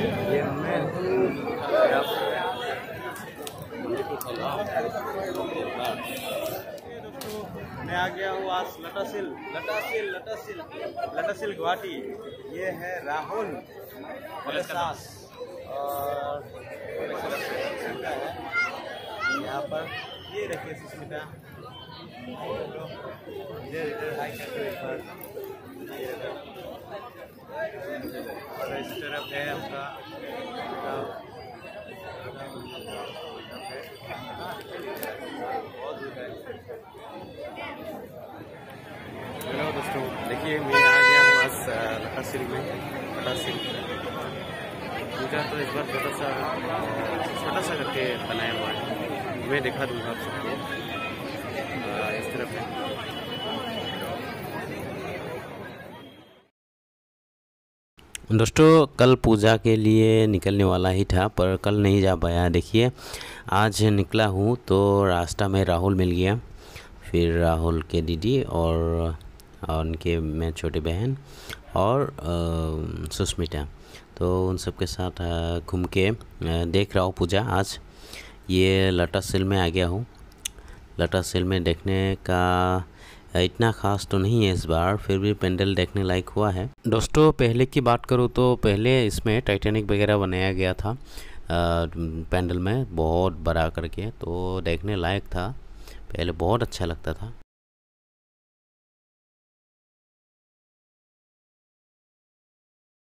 ये मैं आ गया हूँ आज लटासिल गुवाहाटी। ये है राहुल मेरे साथ और यहाँ पर ये रखिए सुष्मिता, और इस तरफ है आपका हेलो दोस्तों, देखिए मैं आ गया हूँ आज लटासिल में। लटासिल पूजा तो इस बार छोटा सा करके बनाया हुआ है, मैं दिखा दूँगा आप सबको। इस तरफ है। दोस्तों कल पूजा के लिए निकलने वाला ही था पर कल नहीं जा पाया। देखिए आज निकला हूँ तो रास्ता में राहुल मिल गया, फिर राहुल के दीदी और उनके मैं छोटे बहन और सुष्मिता, तो उन सब के साथ घूम के देख रहा हूँ पूजा। आज ये लटासिल में आ गया हूँ। लटासिल में देखने का इतना ख़ास तो नहीं है इस बार, फिर भी पेंडल देखने लायक हुआ है। दोस्तों पहले की बात करूँ तो पहले इसमें टाइटैनिक वगैरह बनाया गया था पेंडल में, बहुत बड़ा करके, तो देखने लायक था। पहले बहुत अच्छा लगता था।